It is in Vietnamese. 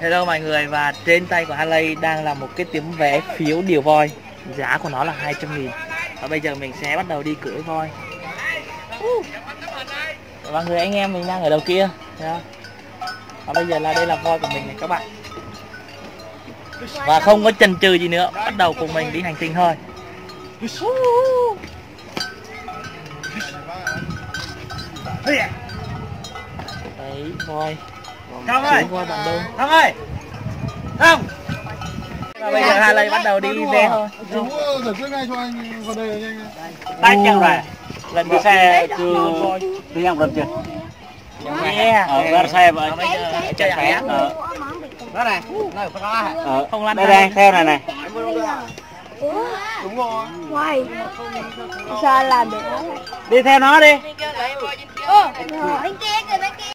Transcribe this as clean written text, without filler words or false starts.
Hello mọi người, và trên tay của Harley đang là một cái tấm vé phiếu điều voi. Giá của nó là 200.000. Và bây giờ mình sẽ bắt đầu đi cưỡi voi. Và người anh em mình đang ở đầu kia. Và bây giờ là đây là voi của mình này các bạn. Và không có chần chừ gì nữa, bắt đầu cùng mình đi hành trình thôi. Đấy, voi. Thông ơi, voi bạn đâu? Thông ơi, Thông. Và bây giờ Harley bắt đầu đi ve thôi. Chú giải quyết ngay cho anh vào đây rồi nhanh. Tay chân rồi. Lần Đi xe chưa đi ăn lần chưa? Ra xe vậy. Bây giờ chạy khỏe. Đó này, Không lăn đây đây, theo này này. Đúng rồi. Hoài sao làm được đó? Đi theo nó đi. Anh kia kìa, bên kia.